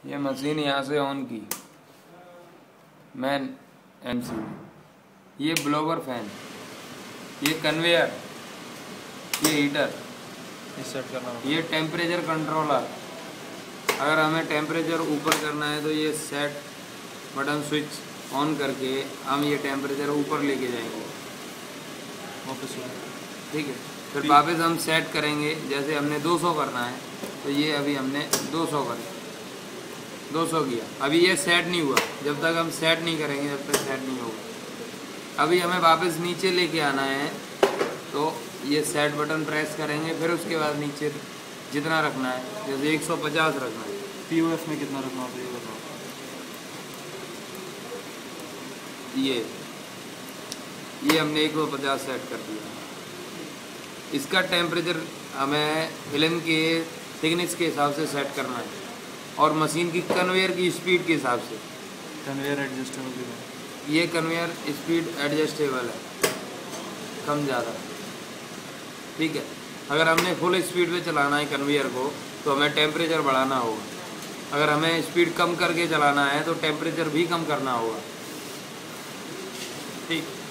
ये मशीन यहाँ से ऑन की, मैन एमसी, ये ब्लोवर फैन, ये कन्वेयर, ये हीटर, सेट करना होगा। ये टेम्परेचर कंट्रोलर। अगर हमें टेम्परेचर ऊपर करना है तो ये सेट बटन स्विच ऑन करके हम ये टेम्परेचर ऊपर लेके जाएंगे वापस। ठीक है। फिर वापस हम सेट करेंगे, जैसे हमने 200 करना है तो ये अभी हमने 200 कर 200 किया। अभी ये सेट नहीं हुआ, जब तक हम सेट नहीं करेंगे जब तक सेट नहीं होगा। अभी हमें वापस नीचे लेके आना है तो ये सेट बटन प्रेस करेंगे, फिर उसके बाद नीचे जितना रखना है, जैसे 150 रखना है। पीओएफ में कितना रखना होता है ये बताओ। ये हमने 150 सेट कर दिया। इसका टेम्परेचर हमें फिल्म के थिकनेस के हिसाब से सेट करना है और मशीन की कन्वेयर की स्पीड के हिसाब से। कन्वेयर एडजस्टेबल भी है। ये कन्वेयर स्पीड एडजस्टेबल है, कम ज़्यादा। ठीक है। अगर हमने फुल स्पीड पे चलाना है कन्वेयर को तो हमें टेम्परेचर बढ़ाना होगा। अगर हमें स्पीड कम करके चलाना है तो टेम्परेचर भी कम करना होगा। ठीक।